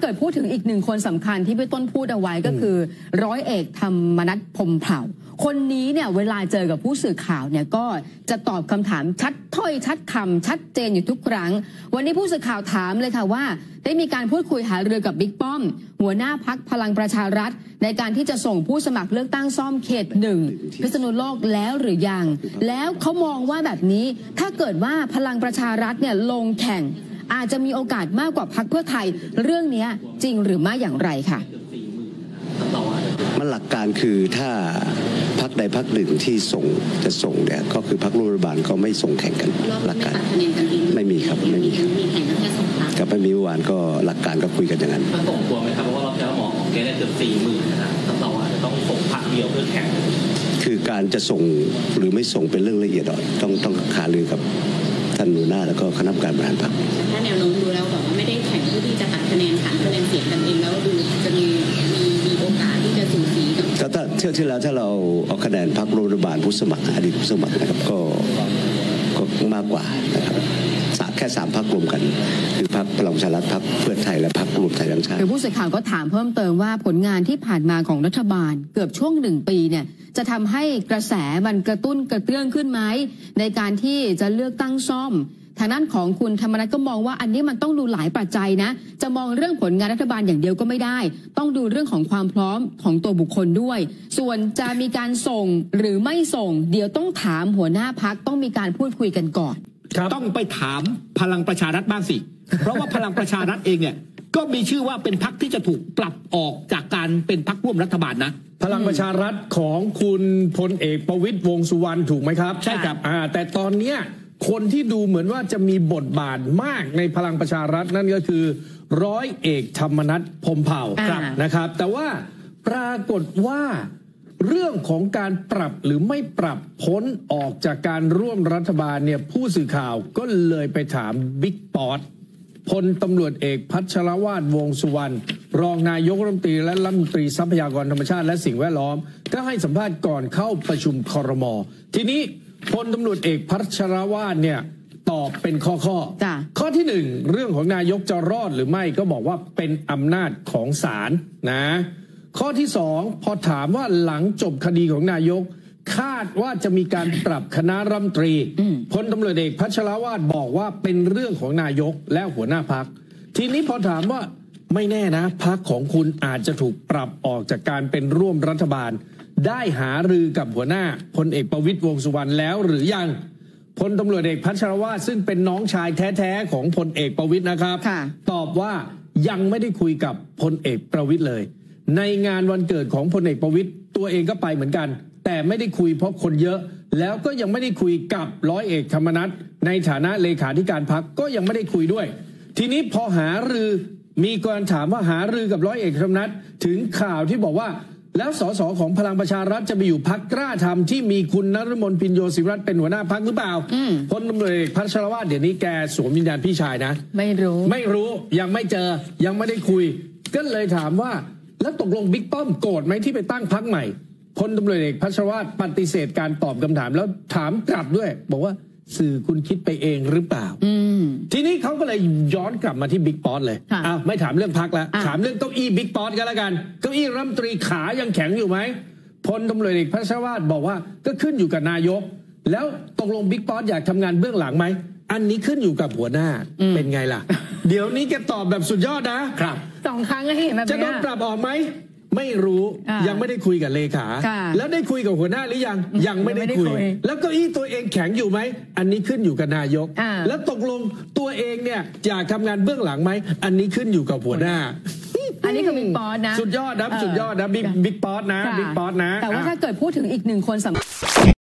กิดพูดถึงอีกหนึ่งคนสำคัญที่พี่ต้นพูดเอาไว้ก็คือร้อยเอกธรรมนัส พรหมเผ่าคนนี้เนี่ยเวลาเจอกับผู้สื่อข่าวเนี่ยก็จะตอบคำถามชัดถ้อยชัดคำชัดเจนอยู่ทุกครั้งวันนี้ผู้สื่อข่าวถามเลยค่ะว่าได้มีการพูดคุยหารือกับบิ๊กป้อมหัวหน้าพรรคพลังประชารัฐในการที่จะส่งผู้สมัครเลือกตั้งซ่อมเขต 1พิษณุโลกแล้วหรือยังแล้วเขามองว่าแบบนี้ถ้าเกิดว่าพลังประชารัฐเนี่ยลงแข่งอาจจะมีโอกาสมากกว่าพรรคเพื่อไทยเรื่องนี้จริงหรือไม่อย่างไรค่ะมันหลักการคือถ้าพรรคใดพรรคหนึ่งที่จะส่งเนี่ยก็คือพรรครัฐบาลก็ไม่ส่งแข่งกันหลักการไม่มีครับไม่มีกับไม่มีเมื่อวานก็หลักการก็คุยกันอย่างนั้นมันส่งตัวไหมครับเพราะว่าเราจะหมอของเกณฑ์ได้เกือบ40,000นะครับเราอาจจะต้องส่งพรรคเดียวเพื่อแข่งคือการจะส่งหรือไม่ส่งเป็นเรื่องละเอียดอ่อนต้องหารือกับท่านหัวหน้าแล้วก็คณะกรรมการบริหารพรรคถ้าแนวโน้มดูแล้วแบบว่าไม่ได้แข่งเพื่อที่จะตัดคะแนนฐานคะแนนเสียงกันเองแล้วดูจะมีโอกาสที่จะสูสีกับถ้าเที่ยวที่แล้วถ้าเราเอาคะแนนพรรครัฐบาลผู้สมัครอดีตผู้สมัครนะครับก็มากกว่านะครับแค่3พรรครวมกันคือพรรคพลังประชารัฐพรรคเพื่อไทยและพรรครวมไทยสร้างชาติผู้สื่อข่าวก็ถามเพิ่มเติมว่าผลงานที่ผ่านมาของรัฐบาลเกือบช่วง1 ปีเนี่ยจะทำให้กระแสมันกระตุ้นกระเตื้องขึ้นไหมในการที่จะเลือกตั้งซ่อมทางด้านของคุณธรรมนัสก็มองว่าอันนี้มันต้องดูหลายปัจจัยนะจะมองเรื่องผลงานรัฐบาลอย่างเดียวก็ไม่ได้ต้องดูเรื่องของความพร้อมของตัวบุคคลด้วยส่วนจะมีการส่งหรือไม่ส่งเดี๋ยวต้องถามหัวหน้าพรรคต้องมีการพูดคุยกันก่อนต้องไปถามพลังประชารัฐบ้างสิเพราะว่าพลังประชารัฐเองเนี่ยก็มีชื่อว่าเป็นพรรคที่จะถูกปรับออกจากการเป็นพรรคร่วมรัฐบาลนะพลังประชารัฐของคุณพลเอกประวิตรวงษ์สุวรรณถูกไหมครับใช่ครับแต่ตอนเนี้ยคนที่ดูเหมือนว่าจะมีบทบาทมากในพลังประชารัฐนั่นก็คือร้อยเอกธรรมนัส พรหมเผ่านะครับแต่ว่าปรากฏว่าเรื่องของการปรับหรือไม่ปรับพ้นออกจากการร่วมรัฐบาลเนี่ยผู้สื่อข่าวก็เลยไปถามบิ๊กป๊อตพลตำรวจเอกพัชรวาทวงษ์สุวรรณรองนายกรัฐมนตรีและรัฐมนตรีทรัพยากรธรรมชาติและสิ่งแวดล้อมก็ให้สัมภาษณ์ก่อนเข้าประชุมครม.ทีนี้พลตำรวจเอกพัชรวาทเนี่ยตอบเป็นข้อที่1เรื่องของนายกจะรอดหรือไม่ก็บอกว่าเป็นอำนาจของศาลนะข้อที่2พอถามว่าหลังจบคดีของนายกคาดว่าจะมีการปรับคณะรัฐมนตรีพลตำรวจเอกพัชรวาทบอกว่าเป็นเรื่องของนายกและหัวหน้าพรรคทีนี้พอถามว่าไม่แน่นะพรรคของคุณอาจจะถูกปรับออกจากการเป็นร่วมรัฐบาลได้หารือกับหัวหน้าพลเอกประวิตรวงษ์สุวรรณแล้วหรือยังพลตำรวจเอกพัชรวาทซึ่งเป็นน้องชายแท้ๆของพลเอกประวิตรนะครับตอบว่ายังไม่ได้คุยกับพลเอกประวิตรเลยในงานวันเกิดของพลเอกประวิตรตัวเองก็ไปเหมือนกันแต่ไม่ได้คุยเพราะคนเยอะแล้วก็ยังไม่ได้คุยกับร้อยเอกธรรมนัสในฐานะเลขาธิการพรรคก็ยังไม่ได้คุยด้วยทีนี้พอหารือมีการถามว่าหารือกับร้อยเอกธรรมนัสถึงข่าวที่บอกว่าแล้วสสของพลังประชารัฐจะไปอยู่พรรคกล้าทำที่มีคุณนฤมล พินโยศิริรัตน์เป็นหัวหน้าพรรคหรือเปล่าพลตำรวจเอกพัชรวาทเดี๋ยวนี้แกสวมวิญญาณพี่ชายนะไม่รู้ยังไม่เจอยังไม่ได้คุยก็เลยถามว่าแล้วตกลงบิ๊กป้อมโกรธไหมที่ไปตั้งพรรคใหม่พลตำรวจเอกพัชรวาทปฏิเสธการตอบคำถามแล้วถามกลับด้วยบอกว่าสื่อคุณคิดไปเองหรือเปล่าทีนี้เขาก็เลยย้อนกลับมาที่บิ๊กป๊อตเลยไม่ถามเรื่องพรรคแล้วถามเรื่องเก้าอี้บิ๊กป๊อตกันแล้วกันเก้าอี้รัฐมนตรีขายังแข็งอยู่ไหมพลตำรวจเอกพัชรวาทบอกว่าก็ขึ้นอยู่กับนายกแล้วตกลงบิ๊กป๊อตอยากทำงานเบื้องหลังไหมอันนี้ขึ้นอยู่กับหัวหน้าเป็นไงล่ะเดี๋ยวนี้แกตอบแบบสุดยอดนะครับ 2 ครั้งแล้วเห็นแบบนี้จะโดนปรับออกไหมไม่รู้ยังไม่ได้คุยกับเลขาแล้วได้คุยกับหัวหน้าหรือยังไม่ได้คุยแล้วเก้าอี้ตัวเองแข็งอยู่ไหมอันนี้ขึ้นอยู่กับนายกแล้วตกลงตัวเองเนี่ยอยากทำงานเบื้องหลังไหมอันนี้ขึ้นอยู่กับหัวหน้าอันนี้คือบิ๊กป๊อตนะสุดยอดนะบิ๊กป๊อตนะบิ๊กป๊อตนะแต่ว่าถ้าเกิดพูดถึงอีก1 คนสำคัญ